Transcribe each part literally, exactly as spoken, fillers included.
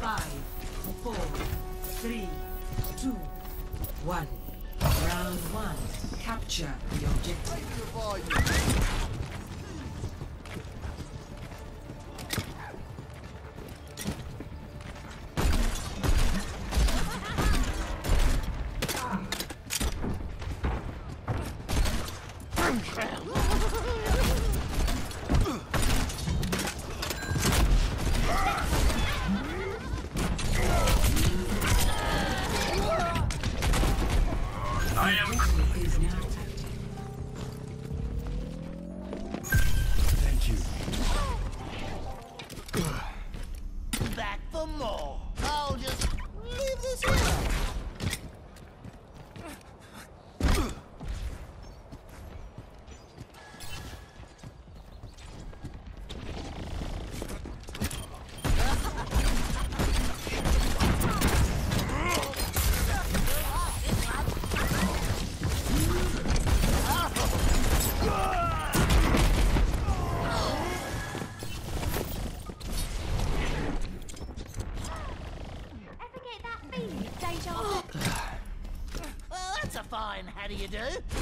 Five, four, three, two, one. Round one. Capture the objective. How do you do?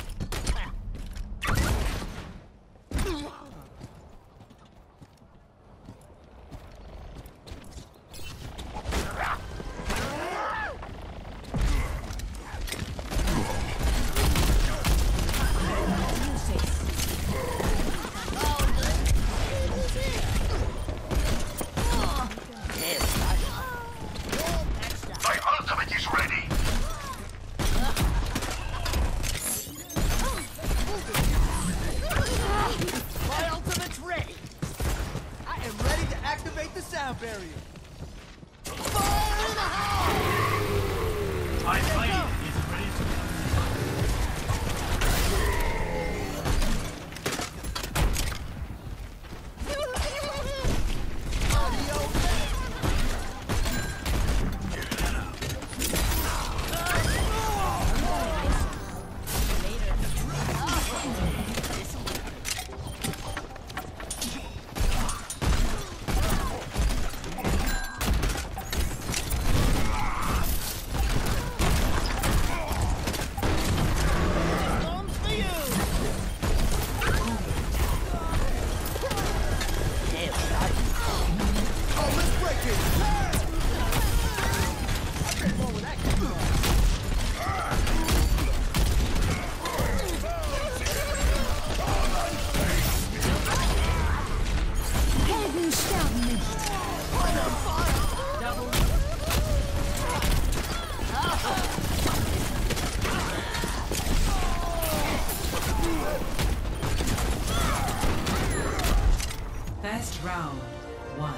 First round, one.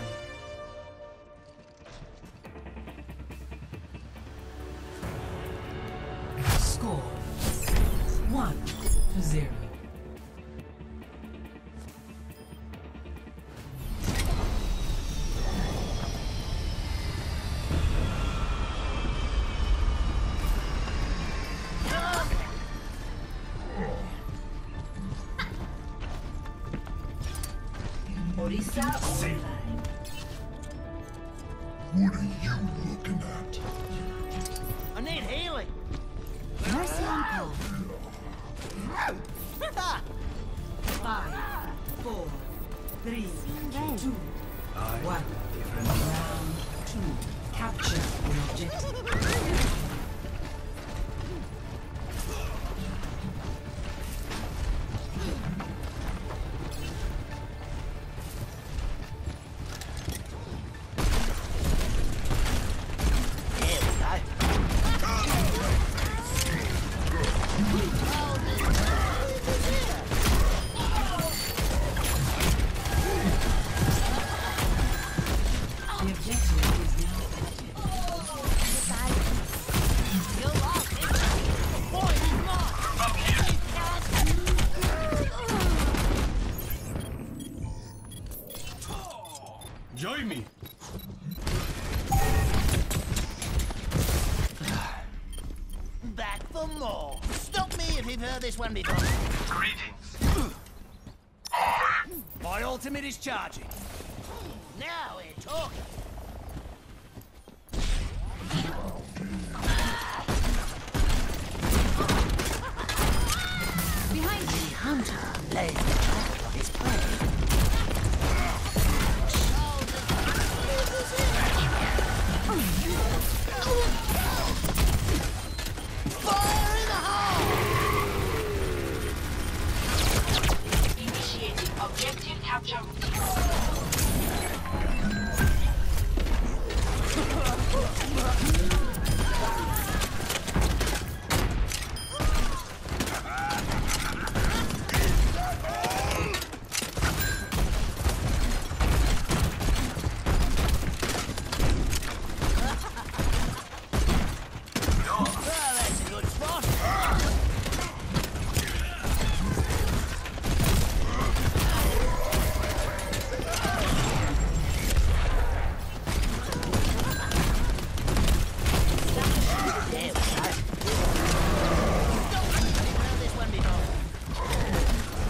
Score, one to zero. Orisa online. What are you looking at? I need healing. Mercy on call. Five, four, three, Then. two, one. Round two. Capture the objective. Join me. Back for more. Stop me if you've heard this one before. Greetings. My ultimate is charging. Now we're talking. hunter lays the trap for his prey. Fire in the hole! Initiating objective capture routine. Well, that's a good spot. There we go. Well, this one before.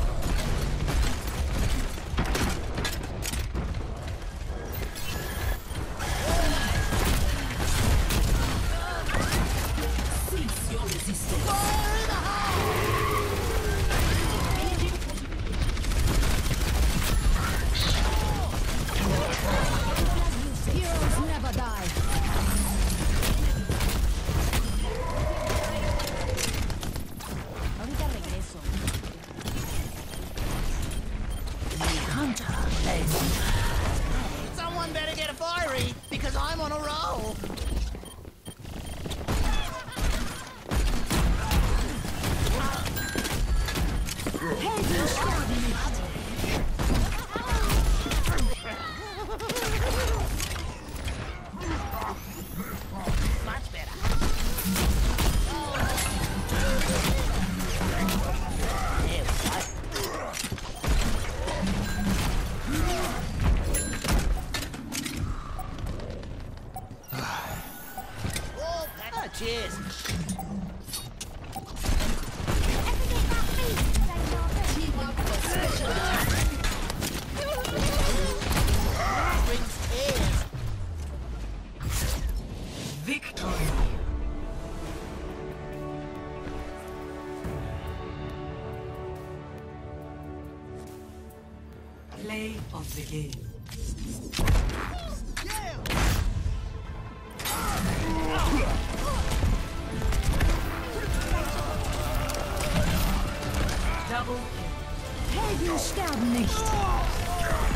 Cease your resistance. Fire in the hole! heroes never die. Ahorita regreso. The hunter lays the trap. Someone better get a fiery, because I'm on a roll. Helden sterben nicht. Much better. There we go. Oh, oh, cheers. Brings tears. Victory. Play of the game. Double kill. Helden sterben nicht.